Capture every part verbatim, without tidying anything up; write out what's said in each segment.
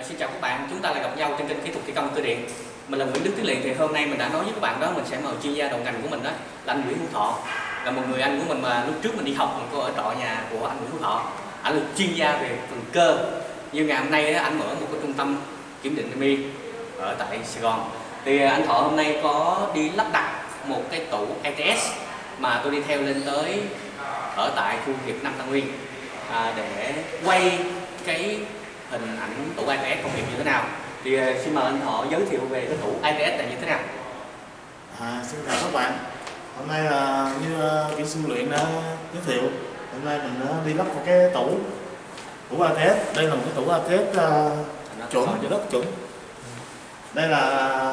Xin chào các bạn, chúng ta lại gặp nhau trên kênh Kỹ thuật Thi công Cơ Điện. Mình là Nguyễn Đức Tiến Liền. Thì hôm nay mình đã nói với các bạn đó, mình sẽ mời chuyên gia đầu ngành của mình đó là anh Nguyễn Hữu Thọ, là một người anh của mình mà lúc trước mình đi học mình có ở trọ nhà của anh Nguyễn Hữu Thọ. Anh là chuyên gia về phần cơ. Như ngày hôm nay anh mở một cái trung tâm kiểm định mi ở tại Sài Gòn. Thì anh Thọ hôm nay có đi lắp đặt một cái tủ a tê ét mà tôi đi theo lên tới ở tại khu nghiệp Nam Tân Nguyên à, để quay cái hình ảnh tủ a tê ét công nghiệp như thế nào. Thì xin mời anh Thọ giới thiệu về cái tủ a tê ét là như thế nào. À, xin chào các bạn. Hôm nay là như kỹ sư luyện đã giới thiệu, hôm nay mình đã đi lắp một cái tủ tủ a tê ét. Đây là một cái tủ a tê ét uh, chuẩn, rất chuẩn. Đây là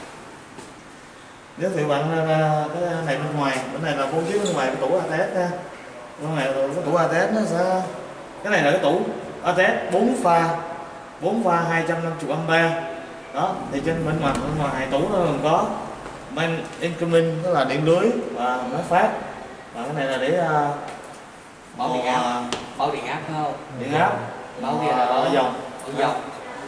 giới thiệu bạn cái này bên ngoài, bên này là bố trí bên ngoài cái tủ a tê ét nha. Bên này cái tủ a tê ét nó sẽ, cái này là cái tủ a tê ét bốn pha, bốn pha hai trăm năm mươi ampe. Đó, thì trên bên ngoài bên ngoài tủ nó còn có main incoming, tức là điện lưới và máy phát. Và cái này là để uh, bảo điện áp, bảo điện áp không? Điện áp. Bảo kia là bảo dòng. Bảo dòng.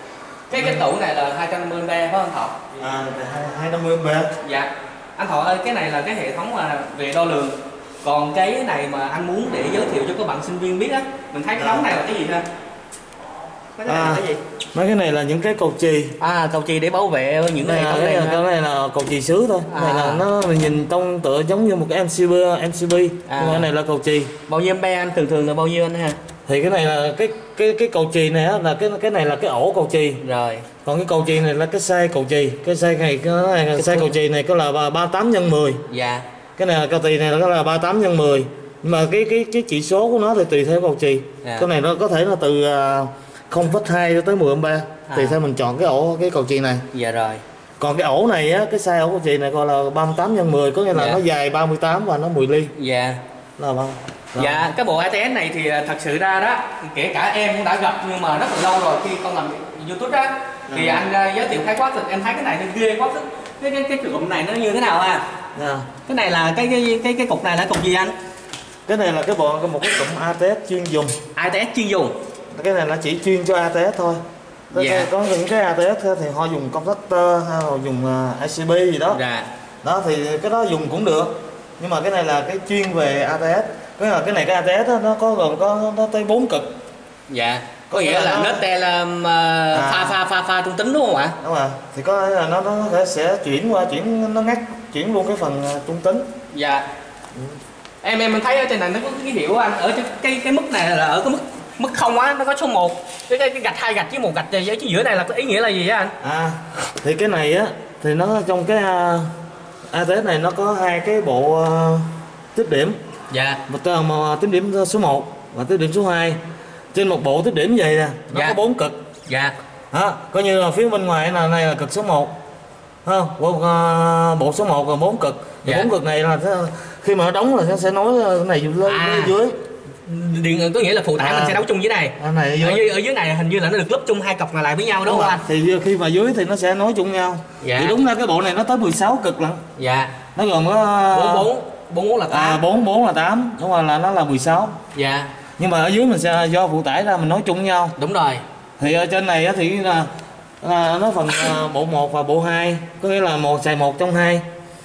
Cái cái tủ này là hai trăm năm mươi ampe phải không Thọ? À, hai trăm năm mươi ampe. Dạ. Anh Thọ ơi, cái này là cái hệ thống mà về đo lường. Còn cái này mà anh muốn để giới thiệu cho các bạn sinh viên biết á, mình thấy cái đống này là cái gì ha? Cái này à, là cái gì? Mấy cái này là những cái cầu chì. À, cầu chì để bảo vệ những cái hệ thống này. Cái, cái này là cầu chì sứ thôi. À. Cái này là nó mình nhìn trông tựa giống như một cái em xê bê, em xê bê. À. Nhưng cái này là cầu chì. Bao nhiêu ampe anh? Thường thường là bao nhiêu anh ha? Thì cái này là cái cái cái cầu chì này á, là cái cái này là cái ổ cầu chì. Rồi. Còn cái cầu chì này là cái size cầu chì. Cái size này cái này cái size cầu chì này có là ba mươi tám nhân mười. Dạ. Cái này là cầu chì này là ba mươi tám nhân mười. Nhưng mà cái cái cái chỉ số của nó thì tùy theo cầu chì. Dạ. Cái này nó có thể là từ không phẩy hai cho tới mười ampe. À. Tùy theo mình chọn cái ổ cái cầu chì này. Dạ rồi. Còn cái ổ này á, cái size ổ cầu chì này gọi là ba mươi tám nhân mười, có nghĩa là dạ. Nó dài ba mươi tám và nó mười ly. Dạ. Là bao? Đó. Dạ, cái bộ a tê ét này thì thật sự ra đó, kể cả em cũng đã gặp nhưng mà rất là lâu rồi khi con làm YouTube đó, thì à. anh uh, giới thiệu khái quát thì em thấy cái này nó ghê quá. Cái cái cái cụm này nó như thế nào ha? Dạ. Cái này là cái cái cái cái cục này là cục gì anh? Cái này là cái bộ một cái cụm a tê ét chuyên dùng. a tê ét chuyên dùng. Cái này là chỉ chuyên cho a tê ét thôi. Dạ. Có những cái a tê ét thì họ dùng conductor hay là dùng i xê bê gì đó. Dạ. Đó thì cái đó dùng cũng được. Nhưng mà cái này là cái chuyên về a tê ét. Cái là cái này cái a tê ét đó, nó có gồm có nó tới bốn cực. Dạ. Có nghĩa là nó tel uh, à. pha pha pha pha trung tính đúng không ạ? Đúng rồi. Thì có là nó nó sẽ chuyển qua chuyển nó ngắt chuyển luôn cái phần trung tính. Dạ. Ừ. Em em mình thấy ở trên này nó có cái hiệu anh, ở cái cái mức này là ở cái mức mức không á, nó có số một. Cái cái, cái gạch hai gạch với một gạch ở chính giữa này là có ý nghĩa là gì á anh? À, thì cái này á thì nó trong cái uh, a tê ét này nó có hai cái bộ uh, tiếp điểm. Dạ. Một mà tiếp điểm số một và tiếp điểm số hai. Trên một bộ tiếp điểm như vậy nè, nó dạ. Có bốn cực. Dạ. Đó, coi như là phía bên ngoài là này là cực số một. Không? Bộ, uh, bộ số một và bốn cực. Dạ. Bốn cực này là khi mà nó đóng là nó sẽ nối cái này lên à. Dưới. Điện có nghĩa là phụ tải à. Mình sẽ đấu chung dưới này. À, này ở, dưới. Ở, dưới, ở dưới này hình như là nó được lắp chung hai cọc này lại với nhau đúng, đúng không anh? Thì khi mà dưới thì nó sẽ nối chung nhau. Dạ. Thì đúng ra cái bộ này nó tới mười sáu cực lận. Dạ. Nó gồm có bốn bốn bốn bốn là tám. À, bốn bốn là tám, đúng rồi, là nó là mười sáu. Dạ. Nhưng mà ở dưới mình sẽ do phụ tải ra mình nối chung nhau. Đúng rồi. Thì ở trên này thì là, là nó phần bộ một và bộ hai, có nghĩa là một xài một trong hai.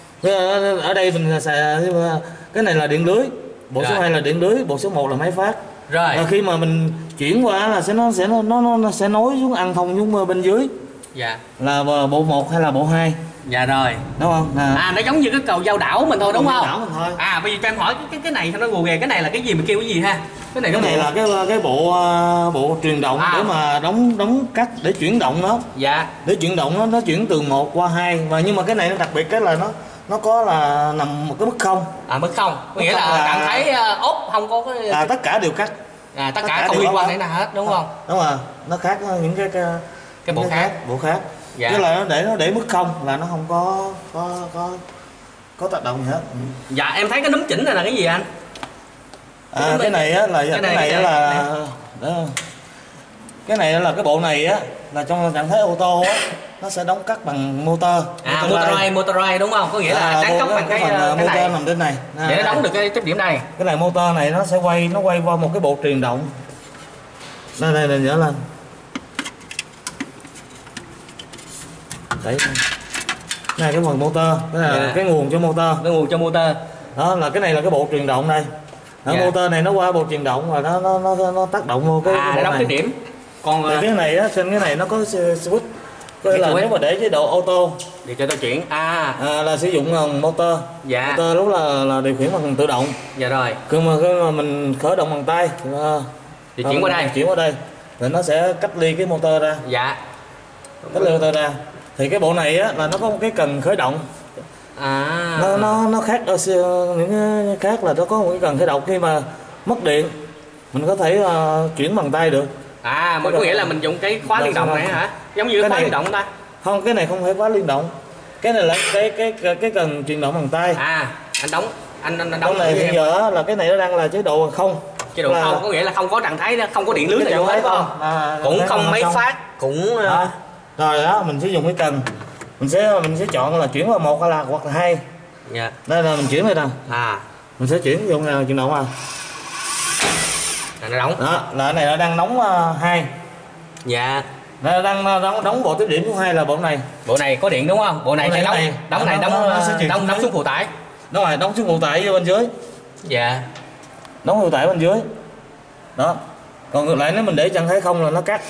Ở đây mình xài cái này là điện lưới, bộ rồi. Số hai là điện lưới, bộ số một là máy phát. Rồi. Và khi mà mình chuyển qua là sẽ nó sẽ nó nó, nó sẽ nối xuống ăn thông xuống bên dưới. Dạ. Là bộ một hay là bộ hai. Dạ rồi. Đúng không? À, à nó giống như cái cầu dao đảo mình thôi đúng không? Đảo mình thôi. À bây giờ cho em hỏi cái cái này nó gù ghề, cái này là cái gì mình kêu cái gì ha? Cái này cái, cái này bộ... là cái cái bộ bộ truyền động à. Để mà đóng đóng cắt để chuyển động nó. Dạ. Để chuyển động nó nó chuyển từ một qua hai, và nhưng mà cái này nó đặc biệt cái là nó nó có là nằm một cái mức không. À mức không. Có nghĩa là, là cảm thấy ốp không có cái à, tất cả đều cắt. À tất, tất cả không liên quan đến nào hết đúng không? Đúng rồi. Nó khác những cái cái cái bộ khác. khác, bộ khác. Dạ. Tức là nó để nó để mức không là nó không có có có có tác động gì hết. Ừ. Dạ em thấy cái núm chỉnh này là cái gì anh? À, cái, cái này á là cái này, cái này, cái này là đó. Cái này là cái bộ này á là trong trạng thái ô tô á nó sẽ đóng cắt bằng motor. À motor motor đúng không? Có nghĩa là à, đáng cắt bằng cái, cái, cái motor này nằm trên này. À, để nó đóng được cái tiếp điểm này. Cái này motor này nó sẽ quay nó quay qua một cái bộ truyền động. Đây đây này nhớ lên. Đấy. Này cái phần motor, cái là Dạ. cái nguồn cho motor. Cái nguồn cho motor. Đó là cái này là cái bộ truyền động đây. Đó, Dạ. motor này nó qua bộ truyền động và nó nó nó, nó tác động vô cái, À, cái để bộ đóng này. cái điểm. Còn Thì cái này á, trên cái này nó có switch. Cái là switch. nếu mà để chế độ auto để cho tôi chuyển. À, à, là sử dụng bằng motor. dạ. Motor lúc là là điều khiển bằng tự động. Dạ rồi. Khi mà, khi mà mình khởi động bằng tay thì, nó- Thì chuyển qua đây. chuyển qua đây thì nó sẽ cách ly cái motor ra, Dạ. cách ly motor ra. Thì cái bộ này á là nó có một cái cần khởi động. À. Nó nó nó khác ở xưa- những cái khác là nó có một cái cần khởi động khi mà mất điện mình có thể uh, chuyển bằng tay được. À, mình có nghĩa là mình dùng cái khóa Đâu, liên động sao này đâu. hả? Giống như cái Cái khóa này- liên động ta. Không, cái này không phải khóa liên động. Cái này là cái cái cái, cái cần chuyển động bằng tay. À, anh đóng anh anh, anh Trong đóng này cho hiện em. giờ là cái này nó đang là chế độ không. Chế độ là- không có nghĩa là không có trạng thái đó, không có điện lưới cái này vô trạng hết thái phải không? À, Cũng trạng thái không máy không. phát, cũng ờ, Đó. Rồi đó mình sẽ dùng cái cần. Mình sẽ mình sẽ chọn là chuyển vào một hay là hoặc là hai. dạ. Đây là mình chuyển đây nè. À, Mình sẽ chuyển vô nào chuyển động à. là nó đóng. Đó, là cái này nó đang nóng uh, hai. Dạ. Nó đang đóng đóng bộ tiếp điểm thứ hai là bộ này. Bộ này có điện đúng không? Bộ này Bộ sẽ này đóng cái này. đóng này Nó- đóng nó- nó ờ, sẽ chuyển đóng xuống đóng dưới. xuống phụ tải. Đúng rồi, đóng xuống phụ tải bên dưới. Dạ. Đóng phụ tải bên dưới. Đó. Còn ngược lại nếu mình để trạng thái không là nó cắt.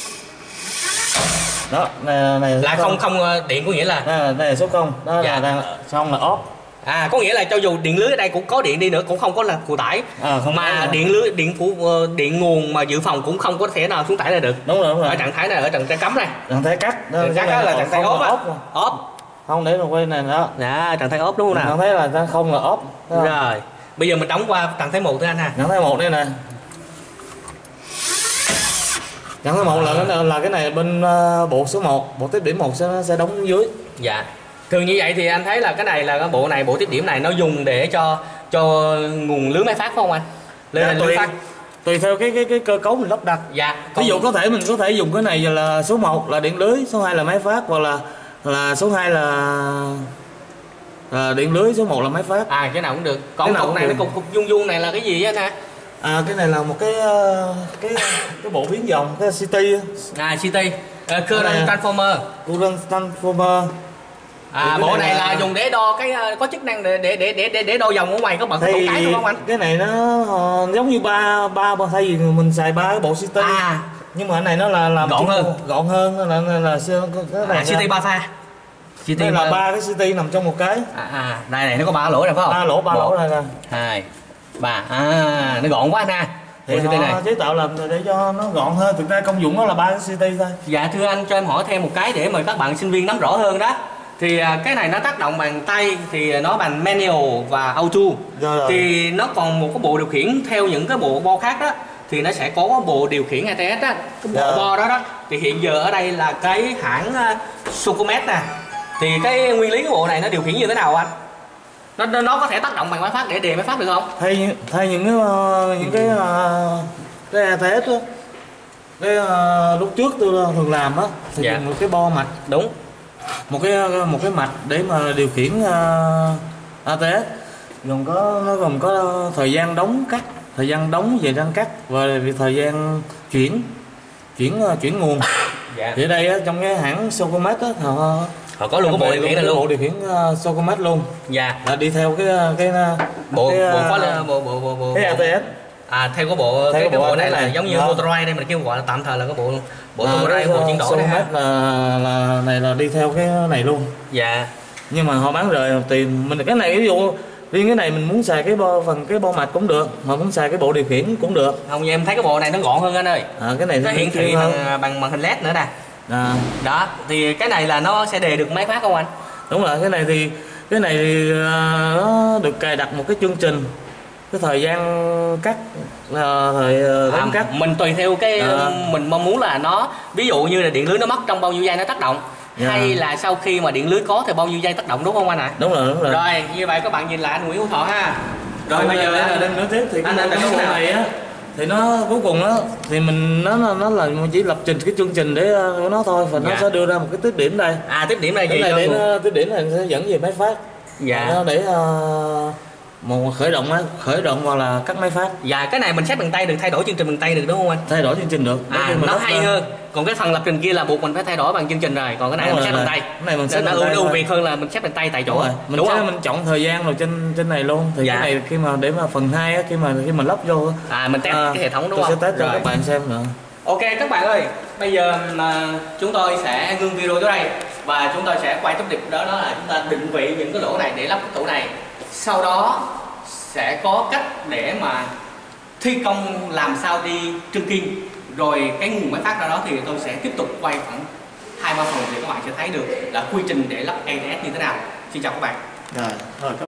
Đó, này này Là số không không ờ, điện có nghĩa là Đây là, đây là số không. Đó Dạ. là đang xong là off. à có nghĩa là cho dù điện lưới ở đây cũng có điện đi nữa cũng không có là phụ tải. À, không Mà có. điện lưới điện phụ ờ, điện nguồn mà dự phòng cũng không có thể nào xuống tải ra được. Đúng rồi, đúng rồi. Ở trạng thái này ở trạng thái cấm này. Trạng thái cắt. Đó, Trạng thái cái đó này là trạng thái không ốp là á. off mà. Ốp. Không để mà quay này đó. Dạ, trạng thái ốp đúng không nào? Trạng thái là trạng không là off. Thấy không? Rồi. Bây giờ mình đóng qua trạng thái một thôi anh ha. Trạng thái một đây nè. Trạng thái một là cái này, là cái này bên uh, bộ số một, bộ tiếp điểm một sẽ sẽ đóng dưới. Dạ. Thường như vậy thì anh thấy là cái này là cái bộ này, bộ tiếp điểm này nó dùng để cho cho nguồn lưới máy phát phải không anh? Lưới, Dạ, lưới tùy, phát. tùy theo cái cái cái cơ cấu mình lắp đặt. Dạ. Ví dụ có thể mình có thể dùng cái này là số một là điện lưới, số hai là máy phát, hoặc là là số hai là, là điện lưới, số một là máy phát. À, cái nào cũng được. Còn Cái nào cục cũng này được. nó cục cục vuông vuông này là cái gì á anh ha? À, cái này là một cái ờ, cái cái bộ biến dòng, cái City À, xê tê. Uh, current Cái này- transformer. Current Transformer. À, Thì cái bộ này này là- là dùng để đo cái ờ, có chức năng để để để để để, để đo dòng ở ngoài có bật cái Thì cổng cái đúng không anh? cái này nó ờ, giống như ba ba ba thay vì mình xài ba cái bộ City. À, Nhưng mà cái này nó là làm Gọn chỉ- hơn. gọn hơn nó là, là, là cái này à xê tê ba pha. xê tê đây là ba cái City nằm trong một cái. À, à, đây này nó có ba lỗ này phải không? Ba lỗ ba Một, lỗ này nè. hai, ba. À, nó gọn quá anh ha. Thì Bộ xê tê này. họ chế tạo làm để cho nó gọn hơn, thực ra công dụng nó là ba cái City thôi. Dạ thưa anh, cho em hỏi thêm một cái để mời các bạn sinh viên nắm rõ hơn đó. Thì à, cái này nó tác động bằng tay thì nó bằng manual và auto. Rồi, rồi. Thì nó còn một cái bộ điều khiển theo những cái bộ bo khác đó thì nó sẽ có bộ điều khiển a tê ét á, cái bộ Dạ. bo đó đó. Thì hiện giờ ở đây là cái hãng uh, Socomet nè. Thì cái nguyên lý cái bộ này nó điều khiển như thế nào anh? Nó nó, nó có thể tác động bằng máy phát để đề máy phát được không? Thay những- thay những cái ờ, những cái ờ, cái a tê ét đó, cái ờ, lúc trước tôi thường làm á thì Dạ. dùng một cái bo mạch, Đúng. một cái một cái mạch để mà điều khiển uh, a tê ét, gồm có nó gồm có thời gian đóng cắt, thời gian đóng về răng cắt và vì thời gian chuyển chuyển ờ, chuyển nguồn. Dạ. Thì ở đây á, trong cái hãng Socomet á họ Họ có luôn cái bộ điều khiển này bộ luôn. điều khiển uh, Socomet luôn, Dạ. là đi theo cái cái Bộ cái, bộ ờ, khóa bộ bộ bộ bộ cái a tê ét. À, theo cái bộ Theo cái, cái cái bộ bộ này là này. giống như Đó. Motorized đây mình kêu gọi là tạm thời là cái bộ bộ Là Motorized, cái, bộ ờ, chuyển đổi này ha. Socomet là là này là đi theo cái này luôn, Dạ. nhưng mà họ bán rời tiền mình. Cái này ví dụ riêng cái này mình muốn xài cái bo phần cái bo mạch cũng được, mà muốn xài cái bộ điều khiển cũng được. Không, như em thấy cái bộ này nó gọn hơn anh ơi. À, cái này Nó thì hiển thị chuyên hơn. bằng, bằng màn hình led nữa nè. À, Đó, thì cái này là nó sẽ đề được máy phát không anh? đúng rồi, cái này thì cái này thì à, nó được cài đặt một cái chương trình, cái thời gian cắt là thời ờ, đánh À, cắt. mình tùy theo cái À. mình mong muốn là nó, ví dụ như là điện lưới nó mất trong bao nhiêu giây nó tác động, Dạ. hay là sau khi mà điện lưới có thì bao nhiêu giây tác động, đúng không anh ạ? Đúng rồi, đúng rồi. Rồi, như vậy các bạn nhìn lại anh Nguyễn Hữu Thọ ha. Rồi Rồi bây giờ là anh- đang nói tiếp thì cái, anh- anh- cái anh- bộ này á thì nó cuối cùng á thì mình nó nó nó là chỉ lập trình cái chương trình để ờ, của nó thôi, và nó Dạ. sẽ đưa ra một cái tiếp điểm đây. À, tiếp điểm này Cái gì này cho để nguồn- nó, tiếp điểm này sẽ dẫn về máy phát. Dạ. Nó để ờ, một khởi động á, khởi động hoặc là cắt máy phát. Dạ, cái này mình set bằng tay được, thay đổi chương trình bằng tay được đúng không anh? Thay đổi chương trình được. À, nó hay lên. Hơn. Còn cái phần lập trình kia là buộc mình phải thay đổi bằng chương trình rồi. Còn cái này mình set bằng tay. Cái này mình set nó bằng tay. ưu việt hơn là mình set bằng tay tại chỗ. Rồi. Mình đúng sẽ không? mình chọn thời gian rồi trên trên này luôn. Thì dạ. cái này khi mà để mà phần hai á, khi mà khi mà lắp vô à mình test à, cái hệ thống đúng tôi không? Tôi sẽ test cho rồi. các bạn xem nữa. Ok các bạn ơi, bây giờ mà chúng tôi sẽ ngưng video tới đây và chúng tôi sẽ quay tiếp tục đó đó là chúng ta định vị những cái lỗ này để lắp cái tủ này. Sau đó sẽ có cách để mà thi công làm sao đi trưng kim, rồi cái nguồn máy phát ra đó thì tôi sẽ tiếp tục quay khoảng hai ba phần để các bạn sẽ thấy được là quy trình để lắp e tê ét như thế nào. Xin chào các bạn. Rồi, rồi.